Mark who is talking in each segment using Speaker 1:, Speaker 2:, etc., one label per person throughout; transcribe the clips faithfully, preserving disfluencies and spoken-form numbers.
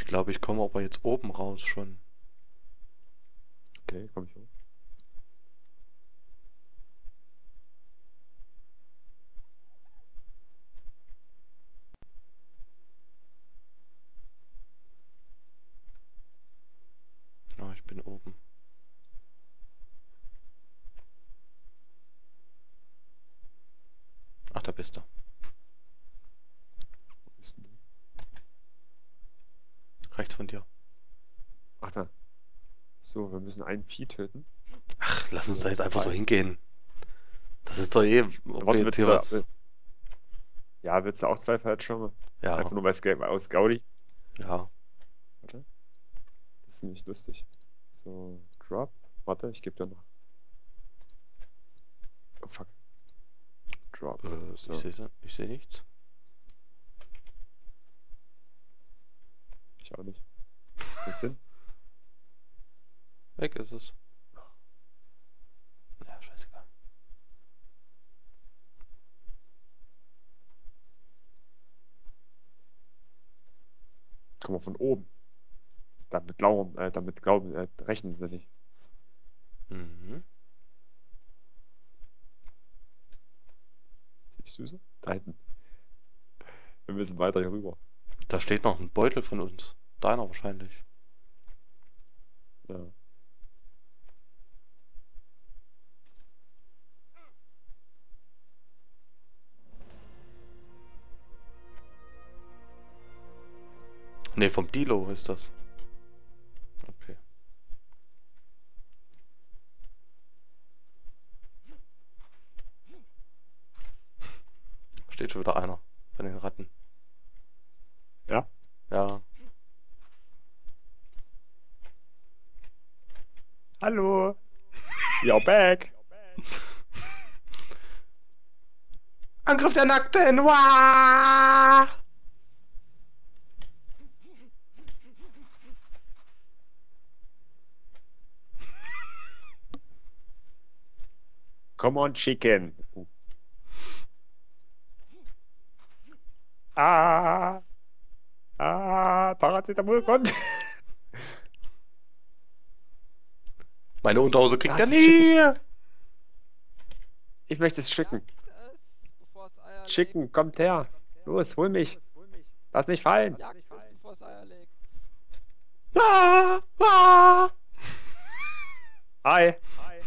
Speaker 1: Ich glaube, ich komme aber jetzt oben raus schon.
Speaker 2: Okay, komm ich hoch.
Speaker 1: Ja, ich bin oben. Ach, da bist du.
Speaker 2: Wo bist denn du?
Speaker 1: Rechts von dir.
Speaker 2: Ach da. So, wir müssen ein Vieh töten.
Speaker 1: Ach, lass uns da
Speaker 2: Oder
Speaker 1: jetzt einfach so
Speaker 2: zwei.
Speaker 1: hingehen. Das ist doch eh, ob wir
Speaker 2: Warte,
Speaker 1: jetzt
Speaker 2: willst
Speaker 1: hier
Speaker 2: du,
Speaker 1: was...
Speaker 2: will- ja, willst du auch zwei Fallschirme?
Speaker 1: Ja,
Speaker 2: Einfach nur weil es Ga- aus Gaudi.
Speaker 1: ja.
Speaker 2: Warte, das ist nicht lustig. So, Drop. Warte, ich gebe dir noch. Oh fuck. Drop.
Speaker 1: Äh, ich
Speaker 2: So,
Speaker 1: sehe ich seh nichts.
Speaker 2: ich auch nicht. Wo ist hin?
Speaker 1: Weg ist es. Ja, scheißegal.
Speaker 2: Komm mal von oben. Damit glauben, äh, damit glauben, äh, rechnen sie nicht.
Speaker 1: Mhm.
Speaker 2: Siehst du sie? Da hinten. Wir müssen weiter hier rüber.
Speaker 1: Da steht noch ein Beutel von uns. Deiner wahrscheinlich.
Speaker 2: Ja.
Speaker 1: Ne, vom Dilo ist das. Okay. Steht schon wieder einer von den Ratten.
Speaker 2: Ja?
Speaker 1: Ja.
Speaker 2: Hallo. You're back.
Speaker 1: Angriff der Nackten! Wah!
Speaker 2: Come on, chicken. Ah. Ah, Paracetamol kommt.
Speaker 1: Meine Unterhose kriegt er
Speaker 2: Das ist Chicken.
Speaker 1: nie!
Speaker 2: Ich möchte es schicken.
Speaker 3: Jagt es, bevor es Eier legt.
Speaker 2: Chicken, kommt her. Los, hol mich. Lass mich fallen.
Speaker 3: Jagt es, bevor es Eier legt.
Speaker 1: Ah! Ah!
Speaker 2: Hi.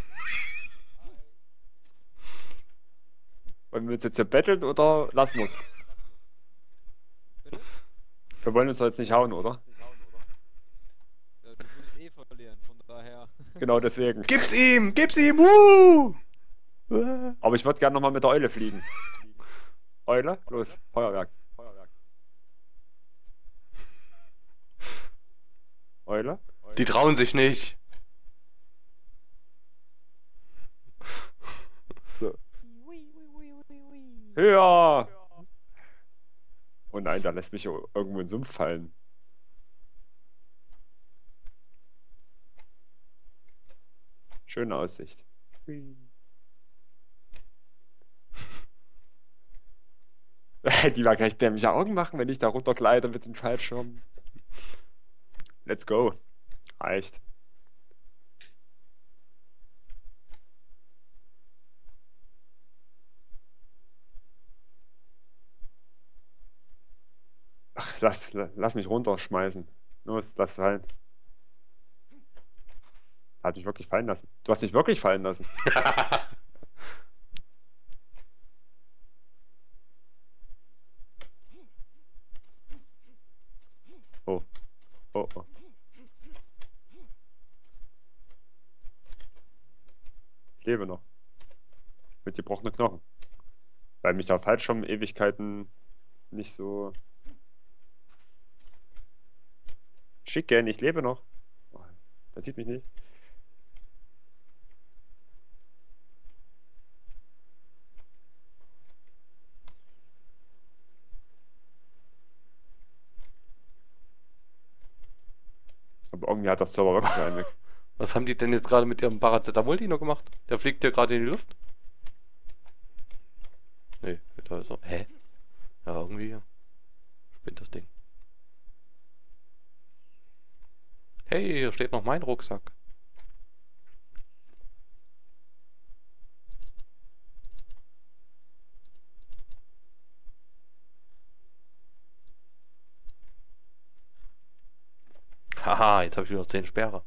Speaker 2: Wollen wir uns jetzt hier betteln oder lassen wir es?
Speaker 3: Bitte?
Speaker 2: Wir wollen uns doch jetzt nicht hauen, oder?
Speaker 3: Ja, du würdest eh verlieren, von daher.
Speaker 2: Genau deswegen.
Speaker 1: Gib's ihm! Gib's ihm! Woo!
Speaker 2: Aber ich würde gerne nochmal mit der Eule fliegen. Eule, los, Feuerwerk. Eule?
Speaker 1: Die trauen sich nicht.
Speaker 2: So.
Speaker 3: Ui, ui, ui, ui, ui.
Speaker 2: Höher! Oh nein, da lässt mich ja irgendwo in den Sumpf fallen. Schöne Aussicht. Hui. Die war gleich dämliche Augen machen, wenn ich da runtergleite mit dem Fallschirm. Let's go. Reicht. Ach, lass, lass mich runterschmeißen. Los, lass fallen. Hat mich wirklich fallen lassen. Du hast mich wirklich fallen lassen. Oh, oh, oh. Ich lebe noch. Mit gebrochenen Knochen. Weil mich da Fallschirm Ewigkeiten nicht so... Chicken, ich lebe noch. Oh, der sieht mich nicht. Aber irgendwie hat der Server wirklich einen weg.
Speaker 1: Was haben die denn jetzt gerade mit ihrem Paracetamol-Dino gemacht? Der fliegt ja gerade in die Luft. Nee, da ist er. Hä? Ja, irgendwie spinnt das Ding. Ey, hier steht noch mein Rucksack. Haha, jetzt habe ich wieder zehn Sperre.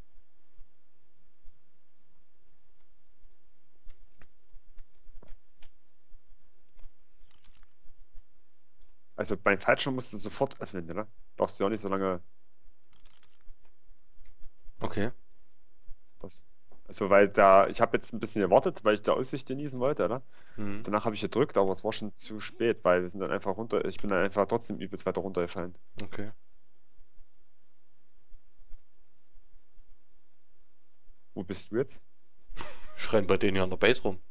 Speaker 2: Also beim Fallschirm musst du sofort öffnen, oder? Brauchst du auch nicht so lange
Speaker 1: Okay.
Speaker 2: das. Also weil da, ich habe jetzt ein bisschen gewartet, weil ich da Aussicht genießen wollte, oder?
Speaker 1: Hm.
Speaker 2: Danach habe ich gedrückt, aber es war schon zu spät, weil wir sind dann einfach runter, ich bin dann einfach trotzdem übelst weiter runtergefallen.
Speaker 1: Okay.
Speaker 2: Wo bist du jetzt?
Speaker 1: Ich renn bei denen hier an der Base rum.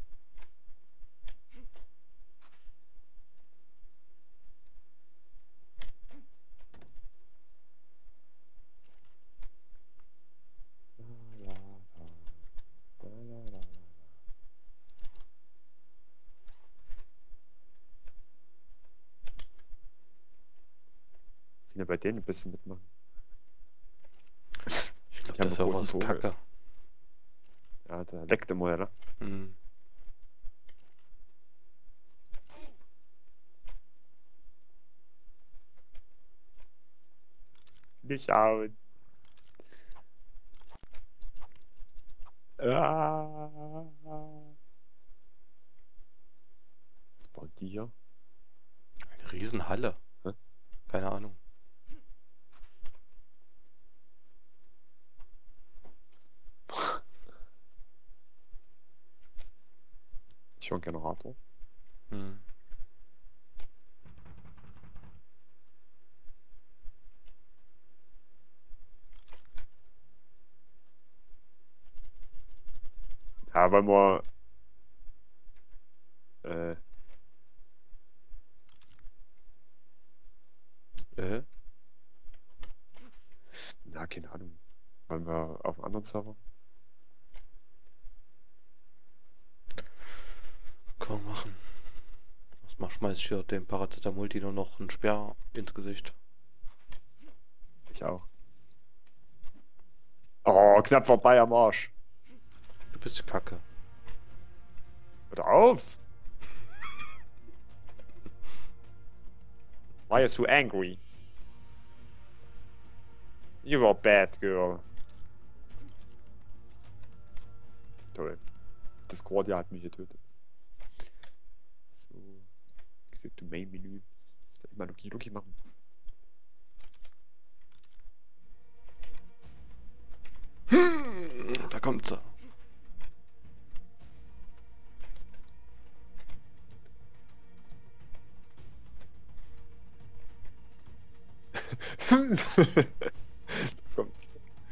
Speaker 2: Ich kann ja bei denen ein bisschen mitmachen.
Speaker 1: Ich glaube,
Speaker 2: Die haben
Speaker 1: der
Speaker 2: einen
Speaker 1: Server
Speaker 2: großen
Speaker 1: ist
Speaker 2: Vogel.
Speaker 1: kacke.
Speaker 2: Ja, der leckt immer, oder?
Speaker 1: Hm.
Speaker 2: Nicht out. Ah. Was baut die hier?
Speaker 1: Eine Riesenhalle.
Speaker 2: Hä?
Speaker 1: Keine Ahnung.
Speaker 2: Ich höre einen Generator.
Speaker 1: Hm.
Speaker 2: Ja, weil wir. Äh,
Speaker 1: Äh?
Speaker 2: na, keine Ahnung. Wollen wir auf einem anderen Server?
Speaker 1: Kann man machen. Erstmal schmeiß ich hier dem Paracetamol-Dino noch einen Speer ins Gesicht.
Speaker 2: Ich auch. Oh, knapp vorbei am Arsch.
Speaker 1: Du bist kacke.
Speaker 2: Hör auf! Why are you so angry? You are a bad girl. Toll. Discordia hat mich getötet. So. Exit to Main Menü. Soll ich mal Luki Luki machen?
Speaker 1: Hm, da kommt sie.
Speaker 2: Kommt.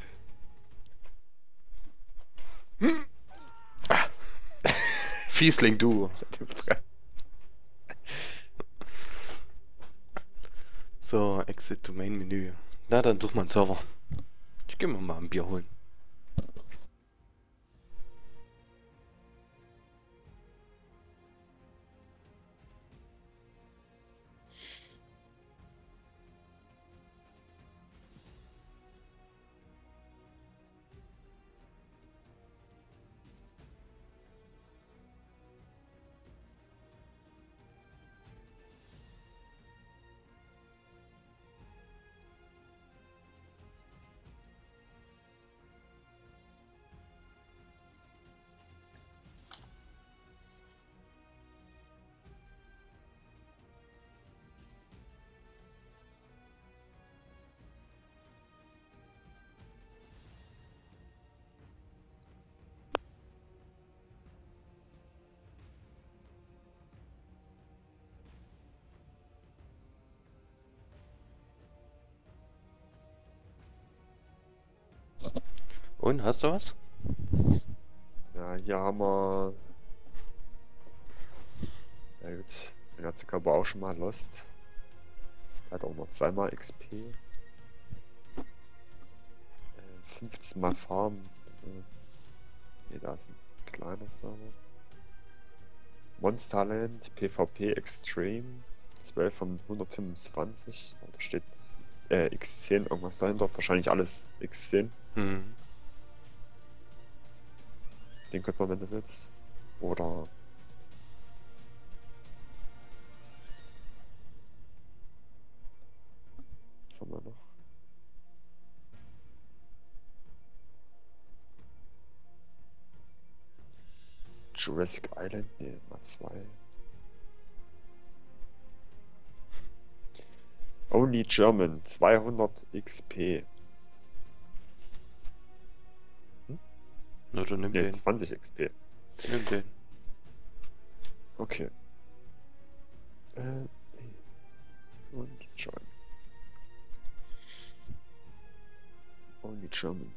Speaker 1: Fiesling, du. So, Exit to Main Menü. Na, dann such mal einen Server. Ich geh mir mal ein Bier holen. Und, hast du was?
Speaker 2: Ja, hier haben wir. Ja gut, den hat sie aber auch schon mal lost. Hat auch noch zweimal X P. Äh, fünfzehn mal Farm. Äh, ne, da ist ein kleiner Server. Monsterland, PvP Extreme. zwölf von hundertfünfundzwanzig. Oh, da steht äh, X zehn, irgendwas dahinter. Wahrscheinlich alles X zehn.
Speaker 1: Mhm.
Speaker 2: Den könnte man, wenn du willst. Oder. Was haben wir noch? Jurassic Island? Ne, mal zwei. Only German, zweihundert X P.
Speaker 1: Na, dann nimm
Speaker 2: Ne,
Speaker 1: den.
Speaker 2: zwanzig X P.
Speaker 1: Nimm den.
Speaker 2: Okay. Äh, und join. Only German.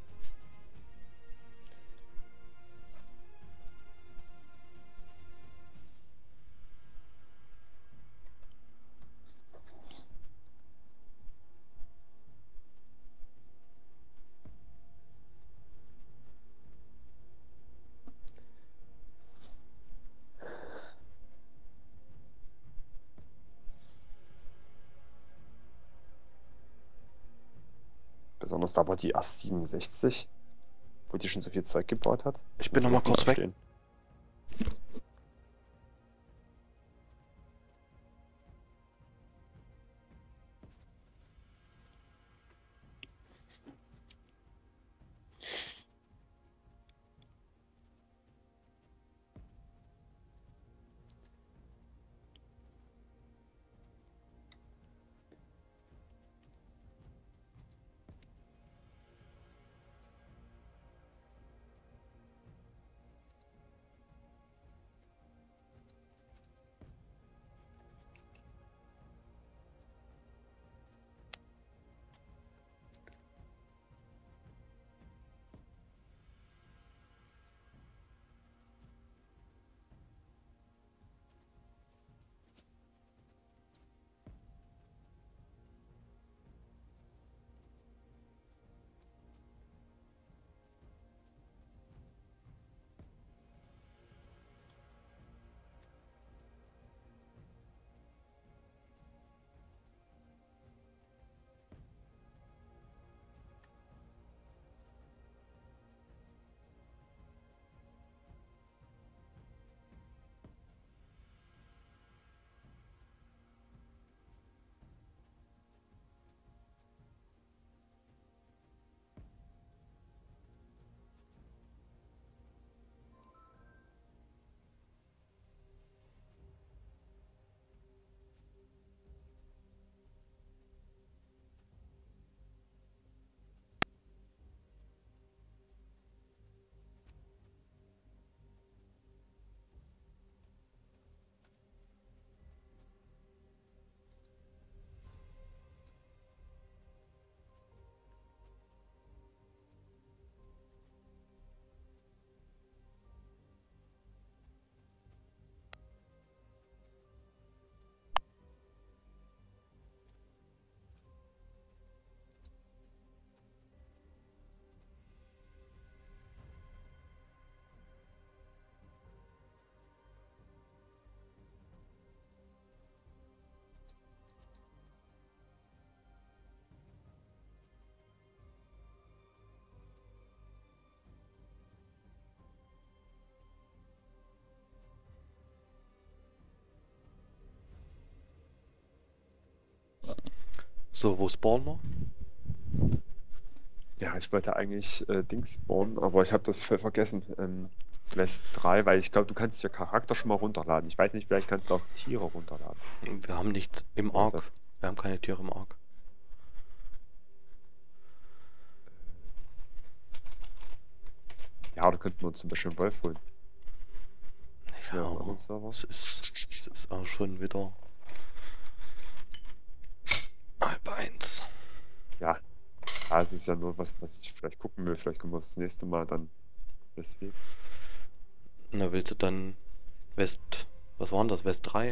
Speaker 2: Besonders da war die erst siebenundsechzig, wo die schon so viel Zeug gebaut hat.
Speaker 1: Ich bin
Speaker 2: Muss
Speaker 1: noch mal
Speaker 2: noch
Speaker 1: kurz weg.
Speaker 2: stehen.
Speaker 1: So, wo spawnen wir?
Speaker 2: Ja, ich wollte eigentlich äh, Dings spawnen, aber ich habe das voll vergessen. Ähm, Quest drei, weil ich glaube, du kannst ja Charakter schon mal runterladen. Ich weiß nicht, vielleicht kannst du auch Tiere runterladen.
Speaker 1: Wir haben nichts im
Speaker 2: Und
Speaker 1: Ark. Wir haben keine Tiere im Ark.
Speaker 2: Ja, oder könnten wir uns zum Beispiel einen Wolf holen.
Speaker 1: Ja,
Speaker 2: Ja, auf einem
Speaker 1: aber
Speaker 2: anderen Server.
Speaker 1: es ist, es ist auch schon wieder halb eins.
Speaker 2: Ja, ja, es ist ja nur was, was ich vielleicht gucken will. Vielleicht können wir das nächste Mal dann deswegen.
Speaker 1: Na, willst du dann West, was war denn das? West drei?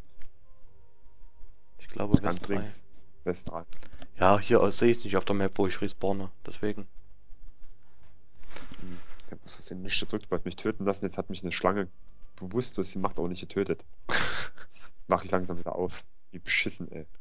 Speaker 1: Ich glaube West
Speaker 2: Ganz
Speaker 1: drei.
Speaker 2: links. West drei.
Speaker 1: Ja, hier aus sehe ich nicht auf der Map, wo ich respawne. Deswegen.
Speaker 2: Hm. Ich habe das nicht gedrückt, wollte mich töten lassen. Jetzt hat mich eine Schlange bewusstlos gemacht, aber nicht getötet. Das mache ich langsam wieder auf. Wie beschissen, ey.